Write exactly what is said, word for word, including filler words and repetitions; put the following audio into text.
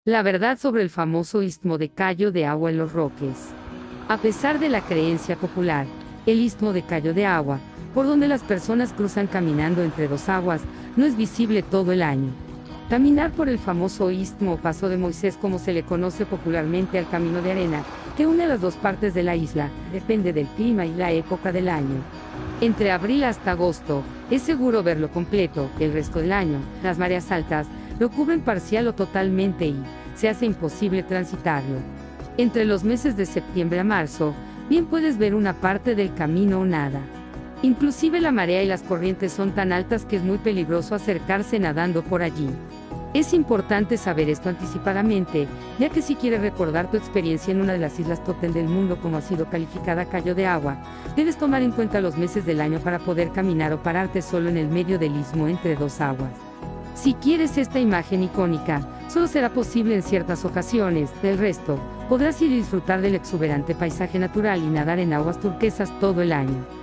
La verdad sobre el famoso istmo de Cayo de Agua en Los Roques. A pesar de la creencia popular, el istmo de Cayo de Agua, por donde las personas cruzan caminando entre dos aguas, no es visible todo el año. Caminar por el famoso istmo o Paso de Moisés, como se le conoce popularmente al camino de arena, que une las dos partes de la isla, depende del clima y la época del año. Entre abril hasta agosto, es seguro verlo completo. El resto del año, las mareas altas lo cubren parcial o totalmente y se hace imposible transitarlo. Entre los meses de septiembre a marzo, bien puedes ver una parte del camino o nada. Inclusive la marea y las corrientes son tan altas que es muy peligroso acercarse nadando por allí. Es importante saber esto anticipadamente, ya que si quieres recordar tu experiencia en una de las islas top diez del mundo como ha sido calificada Cayo de Agua, debes tomar en cuenta los meses del año para poder caminar o pararte solo en el medio del istmo entre dos aguas. Si quieres esta imagen icónica, solo será posible en ciertas ocasiones. Del resto, podrás ir y disfrutar del exuberante paisaje natural y nadar en aguas turquesas todo el año.